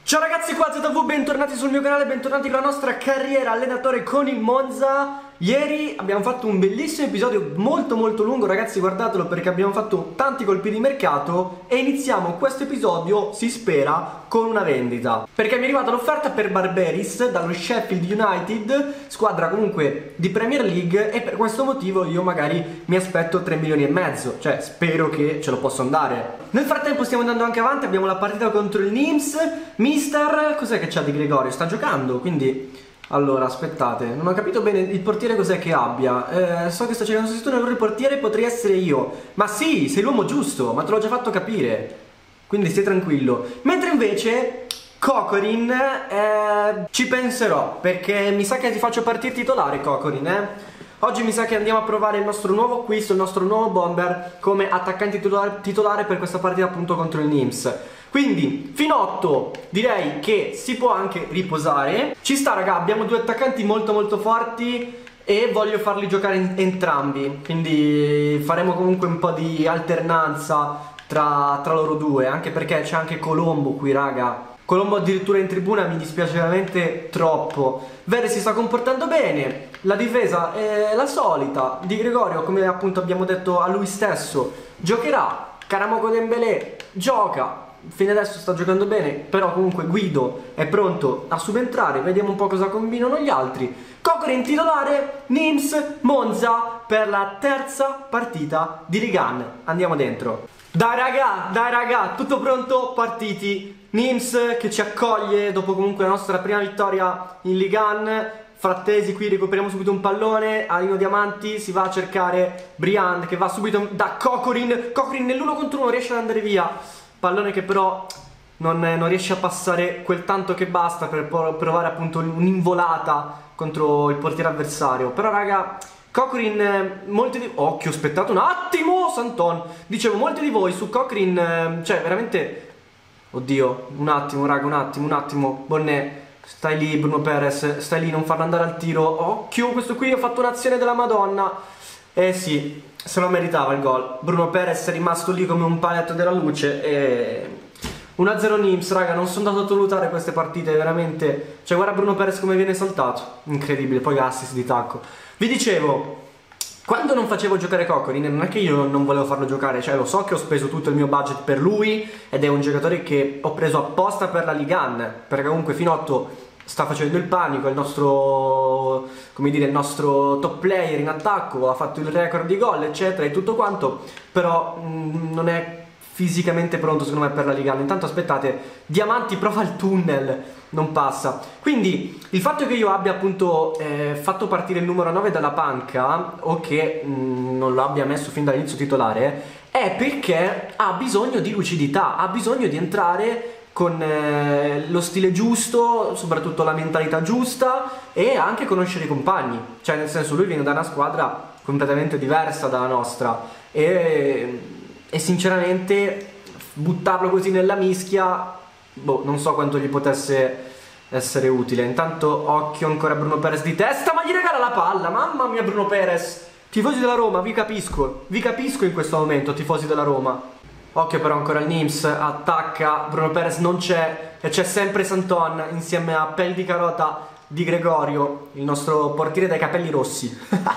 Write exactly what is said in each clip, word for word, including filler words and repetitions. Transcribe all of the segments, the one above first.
Ciao ragazzi, qua Z V, bentornati sul mio canale, bentornati con la nostra carriera allenatore con il Monza. Ieri abbiamo fatto un bellissimo episodio molto molto lungo, ragazzi, guardatelo perché abbiamo fatto tanti colpi di mercato e iniziamo questo episodio, si spera, con una vendita. Perché mi è arrivata l'offerta per Barberis dallo Sheffield United, squadra comunque di Premier League, e per questo motivo io magari mi aspetto tre milioni e mezzo, cioè spero che ce lo posso andare. Nel frattempo stiamo andando anche avanti, abbiamo la partita contro il Nims. Mister, cos'è che c'ha di Gregorio? Sta giocando, quindi... Allora, aspettate, non ho capito bene il portiere cos'è che abbia. Eh, so che sta cercando un sostituto, il portiere potrei essere io. Ma sì, sei l'uomo giusto, ma te l'ho già fatto capire. Quindi stai tranquillo. Mentre invece Kokorin, eh, ci penserò, perché mi sa che ti faccio partire titolare, Kokorin, eh. Oggi mi sa che andiamo a provare il nostro nuovo acquisto, il nostro nuovo bomber come attaccante titolare, titolare per questa partita appunto contro il Nims. Quindi Finotto direi che si può anche riposare. Ci sta, raga, abbiamo due attaccanti molto molto forti e voglio farli giocare in, entrambi. Quindi faremo comunque un po' di alternanza tra, tra loro due, anche perché c'è anche Colombo qui, raga. Colombo addirittura in tribuna, mi dispiace veramente troppo. Verde si sta comportando bene, la difesa è la solita. Di Gregorio, come appunto abbiamo detto a lui stesso, giocherà. Karamoko Dembélé gioca. Fino adesso sta giocando bene, però comunque Guido è pronto a subentrare. Vediamo un po' cosa combinano gli altri. Kokorin titolare, Nims, Monza per la terza partita di Ligue uno. Andiamo dentro. Dai raga, dai raga, tutto pronto, partiti. Nims che ci accoglie dopo comunque la nostra prima vittoria in Ligue uno. Frattesi qui, recuperiamo subito un pallone. Alino Diamanti, si va a cercare Briand che va subito da Kokorin. Kokorin nell'uno contro uno riesce ad andare via. Pallone che però non, non riesce a passare quel tanto che basta per provare appunto un'involata contro il portiere avversario. Però raga, Kokorin, molti di... Occhio, aspettate un attimo, Santon. Dicevo, molti di voi su Kokorin, cioè veramente... Oddio, un attimo raga, un attimo, un attimo. Bonnet, stai lì Bruno Perez, stai lì, non farlo andare al tiro. Occhio, questo qui ha fatto un'azione della Madonna. Eh sì, se lo meritava il gol. Bruno Perez è rimasto lì come un paletto della luce e... uno a zero Nims, raga, non sono andato a valutare queste partite, veramente. Cioè guarda Bruno Perez come viene saltato. Incredibile, poi assist di tacco. Vi dicevo, quando non facevo giocare Kokorin, non è che io non volevo farlo giocare. Cioè lo so che ho speso tutto il mio budget per lui ed è un giocatore che ho preso apposta per la Ligue uno, perché comunque Finotto sta facendo il panico, è il nostro, come dire, il nostro top player in attacco, ha fatto il record di gol eccetera e tutto quanto, però mh, non è fisicamente pronto secondo me per la Liga. Intanto aspettate, Diamanti prova il tunnel, non passa. Quindi il fatto che io abbia appunto eh, fatto partire il numero nove dalla panca, o che mh, non lo abbia messo fin dall'inizio titolare, è perché ha bisogno di lucidità, ha bisogno di entrare con eh, lo stile giusto, soprattutto la mentalità giusta e anche conoscere i compagni. Cioè nel senso, lui viene da una squadra completamente diversa dalla nostra e, e sinceramente buttarlo così nella mischia, boh, non so quanto gli potesse essere utile. Intanto occhio ancora a Bruno Perez di testa, ma gli regala la palla, mamma mia Bruno Perez. Tifosi della Roma, vi capisco, vi capisco in questo momento, tifosi della Roma. Occhio però ancora il Nims, attacca, Bruno Perez non c'è e c'è sempre Santon insieme a Pel di Carota di Gregorio, il nostro portiere dai capelli rossi.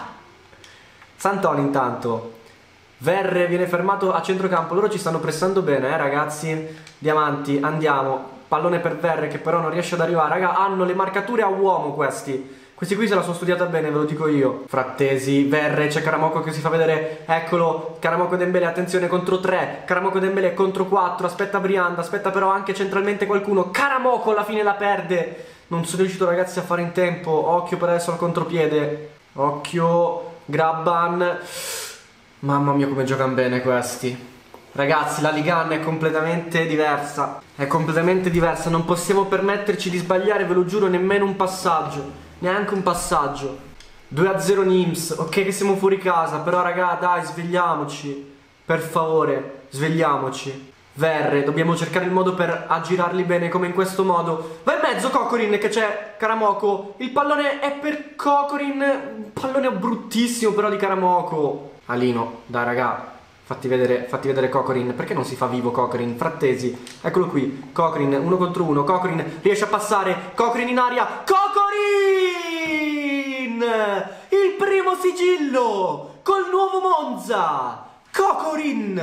Santon intanto, Verre viene fermato a centrocampo, loro ci stanno pressando bene eh ragazzi. Diamanti, andiamo, pallone per Verre che però non riesce ad arrivare, raga, hanno le marcature a uomo questi. Questi qui se la sono studiata bene, ve lo dico io. Frattesi, Verre, c'è Karamoko che si fa vedere. Eccolo, Karamoko Dembélé, attenzione, contro tre. Karamoko Dembélé contro quattro. Aspetta Briand, aspetta però anche centralmente qualcuno. Karamoko alla fine la perde. Non sono riuscito ragazzi a fare in tempo. Occhio per adesso al contropiede. Occhio, Grabban. Mamma mia come giocano bene questi. Ragazzi, la Ligue uno è completamente diversa. È completamente diversa. Non possiamo permetterci di sbagliare, ve lo giuro, nemmeno un passaggio. Neanche un passaggio. Due a zero Nims. Ok che siamo fuori casa, però raga dai, svegliamoci. Per favore, svegliamoci. Verre, dobbiamo cercare il modo per aggirarli bene come in questo modo. Va in mezzo Kokorin che c'è Karamoko. Il pallone è per Kokorin. Un pallone bruttissimo però di Karamoko. Alino, dai raga, Fatti vedere, fatti vedere Kokorin. Perché non si fa vivo Kokorin? Frattesi, eccolo qui. Kokorin, uno contro uno. Kokorin riesce a passare. Kokorin in aria. Kokorin! Il primo sigillo col nuovo Monza. Kokorin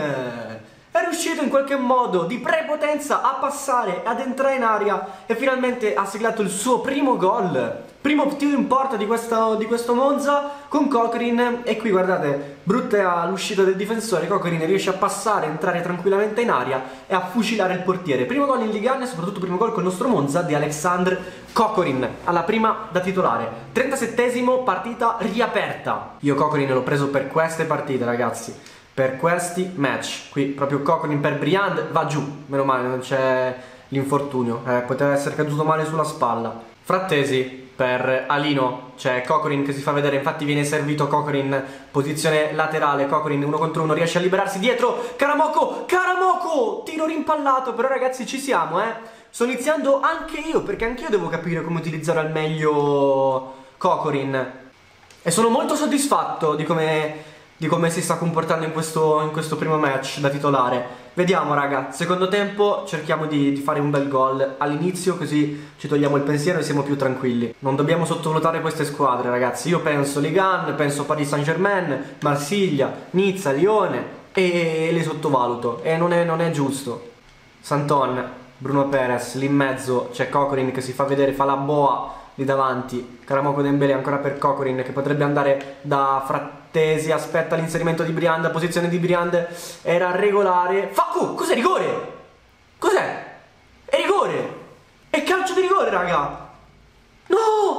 è riuscito in qualche modo di prepotenza a passare, ad entrare in aria e finalmente ha siglato il suo primo gol. Primo tiro in porta di questo, di questo Monza con Kokorin. E qui guardate, brutta l'uscita del difensore. Kokorin riesce a passare, entrare tranquillamente in aria e a fucilare il portiere. Primo gol in Ligue uno e soprattutto primo gol con il nostro Monza di Alexandre Kokorin, alla prima da titolare. trentasettesimo, partita riaperta. Io Kokorin l'ho preso per queste partite, ragazzi, per questi match. Qui proprio Kokorin per Briand va giù, meno male non c'è l'infortunio, eh, poteva essere caduto male sulla spalla. Frattesi per Alino, c'è Kokorin che si fa vedere, infatti viene servito Kokorin, posizione laterale. Kokorin uno contro uno, riesce a liberarsi dietro. Karamoko, Karamoko, tiro rimpallato, però ragazzi ci siamo, eh. Sto iniziando anche io, perché anche io devo capire come utilizzare al meglio Kokorin. E sono molto soddisfatto di come, di come si sta comportando in questo, in questo primo match da titolare. Vediamo raga, secondo tempo cerchiamo di, di fare un bel gol all'inizio, così ci togliamo il pensiero e siamo più tranquilli. Non dobbiamo sottovalutare queste squadre ragazzi. Io penso Ligue uno, penso Paris Saint-Germain, Marsiglia, Nizza, Lione e, e le sottovaluto. E non è, non è giusto. Santon, Bruno Perez, lì in mezzo c'è Kokorin che si fa vedere, fa la boa lì davanti. Karamoko Dembélé ancora per Kokorin che potrebbe andare da Frattesi, aspetta l'inserimento di Briand, la posizione di Briand era regolare. Facu, cos'è rigore? Cos'è? È rigore! È calcio di rigore raga! No!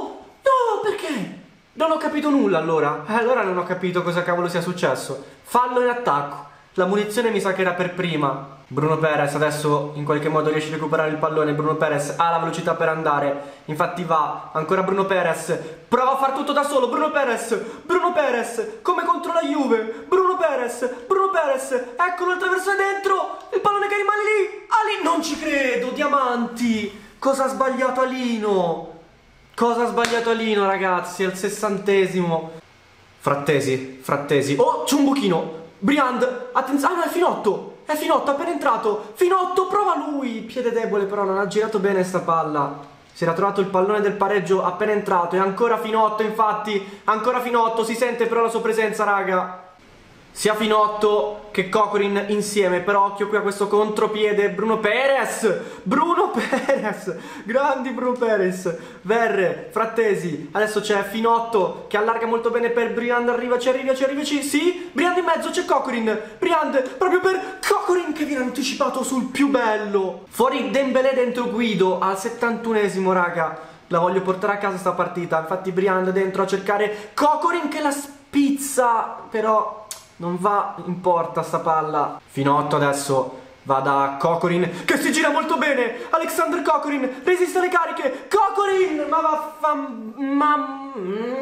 No, perché? Non ho capito nulla allora. Eh, allora non ho capito cosa cavolo sia successo. Fallo in attacco. La munizione mi sa che era per prima. Bruno Perez adesso in qualche modo riesce a recuperare il pallone. Bruno Perez ha la velocità per andare, infatti va, ancora Bruno Perez, prova a far tutto da solo. Bruno Perez, Bruno Perez, come contro la Juve. Bruno Perez, Bruno Perez, eccolo il traversone dentro, il pallone che rimane lì. Ali, non ci credo, diamanti. Cosa ha sbagliato Alino? Cosa ha sbagliato Alino ragazzi, al sessantesimo. Frattesi, Frattesi, oh c'è un buchino. Briand, attenzione, ah no è Finotto. È Finotto, appena entrato. Finotto, prova lui. Piede debole però, non ha girato bene sta palla. Si era trovato il pallone del pareggio appena entrato. E ancora Finotto, infatti. Ancora Finotto, si sente però la sua presenza, raga. Sia Finotto che Kokorin insieme. Però occhio qui a questo contropiede. Bruno Perez, Bruno Perez, grandi Bruno Perez. Verre, Frattesi. Adesso c'è Finotto che allarga molto bene per Briand. Arriva, ci arriva, ci arriva, ci... Sì, Briand in mezzo, c'è Kokorin. Briand proprio per Kokorin che viene anticipato sul più bello. Fuori Dembélé, dentro Guido al settantunesimo, raga. La voglio portare a casa sta partita. Infatti Briand dentro a cercare Kokorin che la spizza. Però non va in porta sta palla. Finotto adesso va da Kokorin che si gira molto bene. Alexandre Kokorin resiste alle cariche. Kokorin, ma vaffan... Ma... Mm.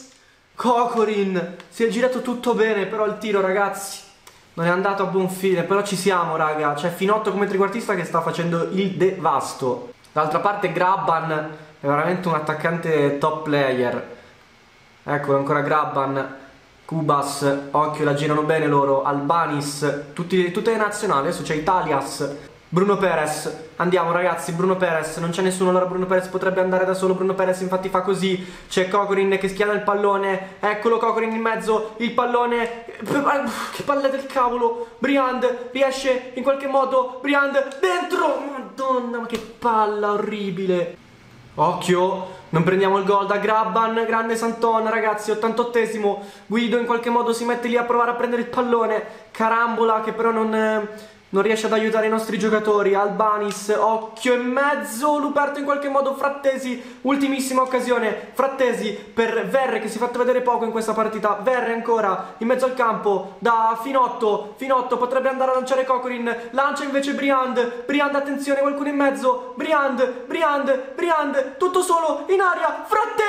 Kokorin si è girato tutto bene, però il tiro ragazzi non è andato a buon fine. Però ci siamo raga. C'è Finotto come trequartista che sta facendo il devasto. D'altra parte Graban è veramente un attaccante top player. Eccolo ancora Graban. Kubas, occhio, la girano bene loro. Albanis, tutti, tutte le nazionali. Adesso c'è Italias. Bruno Perez, andiamo ragazzi. Bruno Perez, non c'è nessuno, allora Bruno Perez potrebbe andare da solo. Bruno Perez infatti fa così. C'è Kokorin che schiena il pallone. Eccolo Kokorin in mezzo, il pallone. Che palle del cavolo. Briand riesce in qualche modo. Briand dentro. Madonna, ma che palla orribile. Occhio, non prendiamo il gol da Graban. Grande Santon ragazzi, ottantottesimo. Guido in qualche modo si mette lì a provare a prendere il pallone. Carambola che però non, non riesce ad aiutare i nostri giocatori. Albanis, occhio in mezzo. Luperto in qualche modo. Frattesi, ultimissima occasione. Frattesi per Verre che si è fatto vedere poco in questa partita. Verre ancora in mezzo al campo da Finotto. Finotto potrebbe andare a lanciare Kokorin. Lancia invece Briand. Briand, attenzione, qualcuno in mezzo. Briand, Briand, Briand, tutto solo in aria.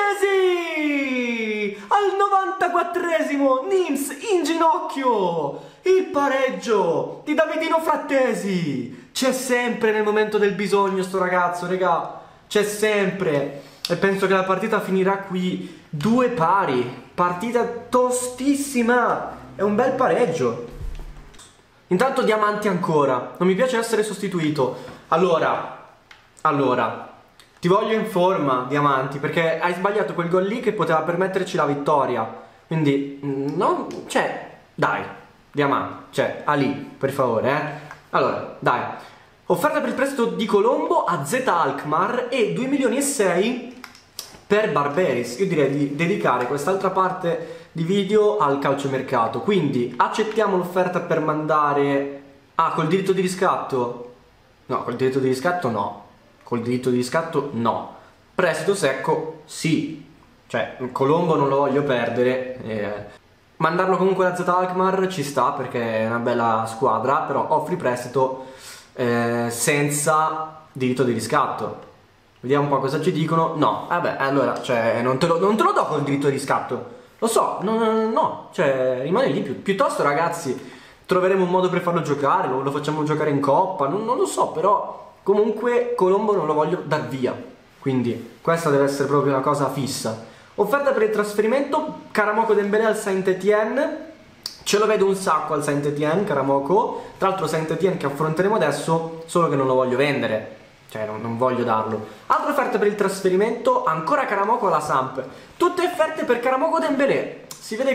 Frattesi al novantaquattresimo. Nims in ginocchio. Il pareggio di Davidino Frattesi. C'è sempre nel momento del bisogno sto ragazzo, regà. C'è sempre. E penso che la partita finirà qui. Due pari. Partita tostissima. È un bel pareggio. Intanto diamanti ancora. Non mi piace essere sostituito. Allora, allora, ti voglio in forma, diamanti, perché hai sbagliato quel gol lì che poteva permetterci la vittoria. Quindi, no, cioè, dai, diamanti, cioè, Ali, per favore, eh. Allora, dai. Offerta per il prestito di Colombo a Z Alkmaar e due milioni e sei per Barberis. Io direi di dedicare quest'altra parte di video al calciomercato. Quindi accettiamo l'offerta per mandare... Ah, col diritto di riscatto? No, col diritto di riscatto no. Col diritto di riscatto no. Prestito secco sì. Cioè, Colombo non lo voglio perdere. eh. Mandarlo comunque a Z Alkmaar ci sta perché è una bella squadra, però offri prestito eh, senza diritto di riscatto. Vediamo un po' cosa ci dicono. No, vabbè, allora, cioè, non te lo, non te lo do col diritto di riscatto. Lo so, no, no, no, cioè, rimane lì. Pi piuttosto, ragazzi, troveremo un modo per farlo giocare, lo, lo facciamo giocare in coppa, non, non lo so, però comunque Colombo non lo voglio dar via. Quindi, questa deve essere proprio una cosa fissa. Offerta per il trasferimento, Karamoko Dembélé al Saint-Étienne. Ce lo vedo un sacco al Saint-Étienne, Karamoko. Tra l'altro Saint-Étienne che affronteremo adesso, solo che non lo voglio vendere. Cioè non, non voglio darlo. Altra offerta per il trasferimento, ancora Karamoko alla Samp. Tutte offerte per Karamoko Dembélé. Si vede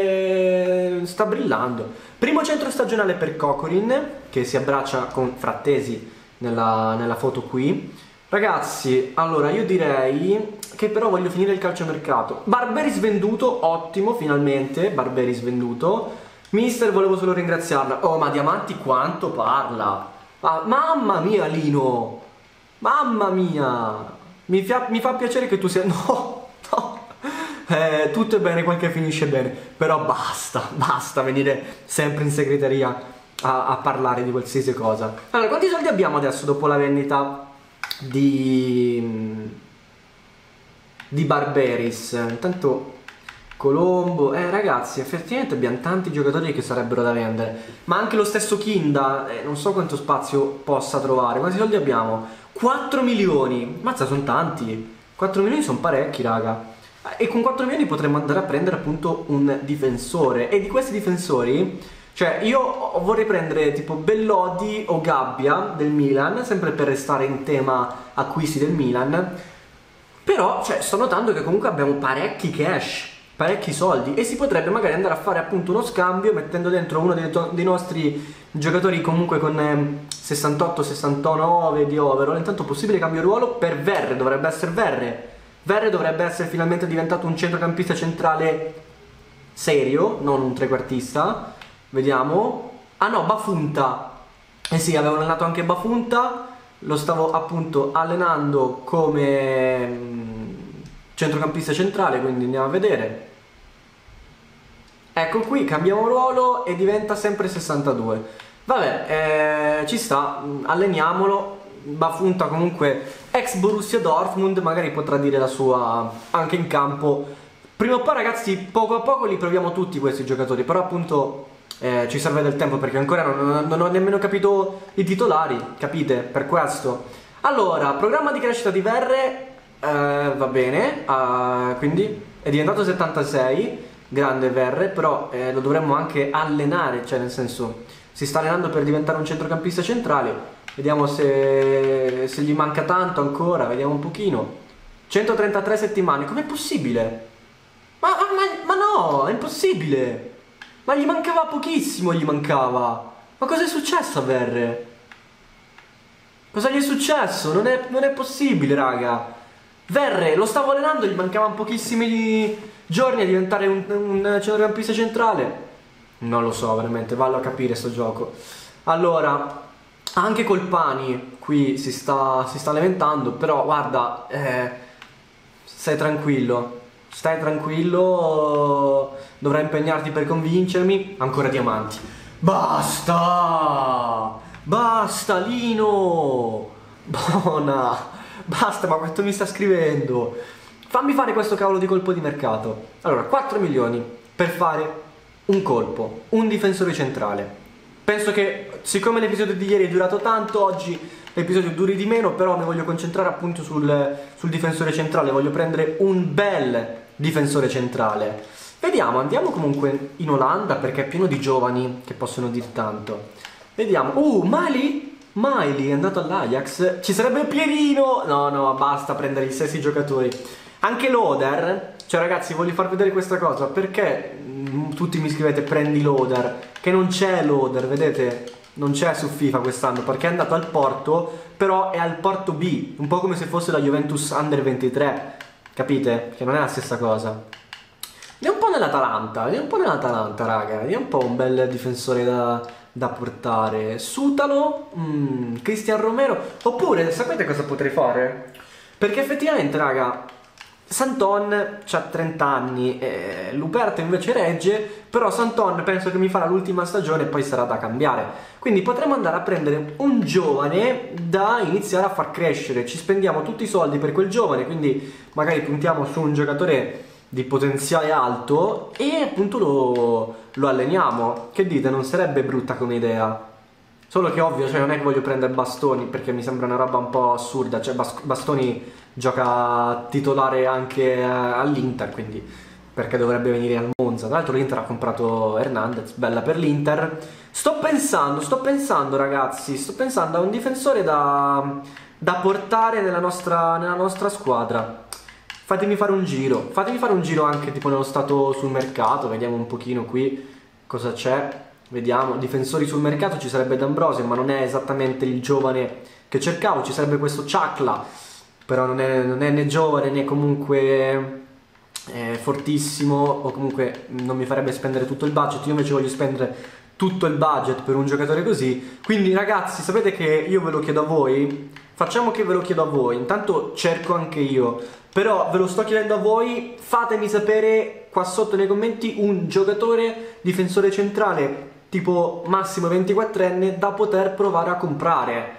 che sta brillando. Primo centro stagionale per Kokorin, che si abbraccia con Frattesi nella, nella foto qui. Ragazzi, allora io direi che però voglio finire il calciomercato. Barberis venduto, ottimo, finalmente. Barberis venduto. Mister, volevo solo ringraziarla. Oh, ma Diamanti quanto parla. Ah, mamma mia, Lino. Mamma mia. Mi fa, mi fa piacere che tu sia... No, no. Eh, tutto è bene quel che finisce bene. Però basta, basta venire sempre in segreteria a, a parlare di qualsiasi cosa. Allora, quanti soldi abbiamo adesso dopo la vendita di... di Barberis? Intanto Colombo, eh ragazzi, effettivamente abbiamo tanti giocatori che sarebbero da vendere, ma anche lo stesso Kinda, eh, non so quanto spazio possa trovare. Quanti soldi abbiamo? quattro milioni, mazza, sono tanti. quattro milioni sono parecchi, raga. E con quattro milioni potremmo andare a prendere appunto un difensore. E di questi difensori, cioè io vorrei prendere tipo Bellodi o Gabbia del Milan, sempre per restare in tema acquisti del Milan. Però, cioè, sto notando che comunque abbiamo parecchi cash, parecchi soldi, e si potrebbe magari andare a fare appunto uno scambio mettendo dentro uno dei, dei nostri giocatori comunque con eh, sessantotto sessantanove di overall. Intanto possibile cambio ruolo per Verre, dovrebbe essere Verre. Verre dovrebbe essere finalmente diventato un centrocampista centrale serio, non un trequartista. Vediamo. Ah no, Bafunta. Eh sì, avevo allenato anche Bafunta. Lo stavo appunto allenando come centrocampista centrale, quindi andiamo a vedere. Ecco qui, cambiamo ruolo e diventa sempre sessantadue. Vabbè, eh, ci sta, alleniamolo. Bafunta comunque ex Borussia Dortmund, magari potrà dire la sua anche in campo. Prima o poi, ragazzi, poco a poco li proviamo tutti questi giocatori, però appunto eh, ci serve del tempo perché ancora non, non ho nemmeno capito i titolari, capite? Per questo. Allora, programma di crescita di Verre, eh, va bene, uh, quindi è diventato settantasei, grande Verre, però eh, lo dovremmo anche allenare, cioè nel senso si sta allenando per diventare un centrocampista centrale. Vediamo se, se gli manca tanto ancora, vediamo un pochino. centotrentatré settimane, com'è possibile? Ma, ma, ma no, è impossibile. Ma gli mancava pochissimo, gli mancava. Ma cosa è successo a Verre? Cosa gli è successo? Non è, non è possibile, raga. Verre, lo stavo allenando, gli mancavano pochissimi giorni a diventare un, un centrocampista centrale. Non lo so, veramente, vallo a capire sto gioco. Allora, anche Colpani qui si sta, si sta lamentando, però guarda, eh, stai tranquillo, stai tranquillo, dovrai impegnarti per convincermi. Ancora Diamanti. Basta! Basta, Lino! Buona! Basta, ma quanto mi sta scrivendo? Fammi fare questo cavolo di colpo di mercato. Allora, quattro milioni per fare un colpo, un difensore centrale. Penso che, siccome l'episodio di ieri è durato tanto, oggi l'episodio duri di meno, però mi voglio concentrare appunto sul, sul difensore centrale. Voglio prendere un bel difensore centrale. Vediamo, andiamo comunque in Olanda perché è pieno di giovani che possono dire tanto. Vediamo. Uh, Mali? Miley è andato all'Ajax. Ci sarebbe Pierino. No, no, basta prendere i sessi giocatori. Anche Loader. Cioè ragazzi, voglio far vedere questa cosa. Perché mh, tutti mi scrivete prendi Loader? Che non c'è Loader, vedete? Non c'è su FIFA quest'anno perché è andato al Porto. Però è al Porto B. Un po' come se fosse la Juventus Under ventitré. Capite? Che non è la stessa cosa. È un po' nell'Atalanta. È un po' nell'Atalanta, raga. È un po' un bel difensore da... da portare. Sutalo, mm, Cristian Romero. Oppure sapete cosa potrei fare? Perché effettivamente raga, Santon c'ha trenta anni, eh, Luperto invece regge. Però Santon penso che mi farà l'ultima stagione e poi sarà da cambiare. Quindi potremmo andare a prendere un giovane da iniziare a far crescere. Ci spendiamo tutti i soldi per quel giovane, quindi magari puntiamo su un giocatore di potenziale alto e appunto lo, lo alleniamo. Che dite? Non sarebbe brutta come idea. Solo che ovvio, cioè non è che voglio prendere Bastoni perché mi sembra una roba un po' assurda. Cioè Bastoni gioca titolare anche all'Inter, quindi perché dovrebbe venire al Monza? Tra l'altro l'Inter ha comprato Hernandez, bella per l'Inter. Sto pensando, sto pensando ragazzi, sto pensando a un difensore da, da portare nella nostra, nella nostra squadra. Fatemi fare un giro, fatemi fare un giro anche tipo nello stato sul mercato, vediamo un pochino qui cosa c'è, vediamo, difensori sul mercato ci sarebbe D'Ambrosio, ma non è esattamente il giovane che cercavo, ci sarebbe questo Chakla, però non è, non è né giovane né comunque eh, fortissimo, o comunque non mi farebbe spendere tutto il budget, io invece voglio spendere tutto il budget per un giocatore così, quindi ragazzi sapete che io ve lo chiedo a voi, facciamo che ve lo chiedo a voi, intanto cerco anche io. Però ve lo sto chiedendo a voi, fatemi sapere qua sotto nei commenti un giocatore difensore centrale tipo massimo ventiquattrenne da poter provare a comprare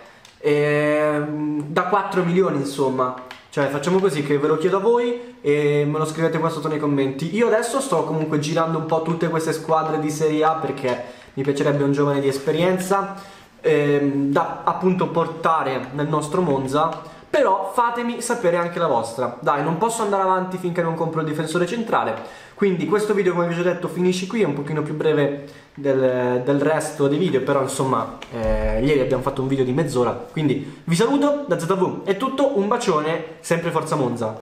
ehm, da quattro milioni insomma. Cioè facciamo così che ve lo chiedo a voi e me lo scrivete qua sotto nei commenti. Io adesso sto comunque girando un po' tutte queste squadre di Serie A perché mi piacerebbe un giovane di esperienza ehm, da appunto portare nel nostro Monza. Però fatemi sapere anche la vostra. Dai, non posso andare avanti finché non compro il difensore centrale. Quindi questo video, come vi ho già detto, finisce qui. È un pochino più breve del, del resto dei video. Però insomma, eh, ieri abbiamo fatto un video di mezz'ora. Quindi vi saluto da Z V. È tutto, un bacione, sempre Forza Monza.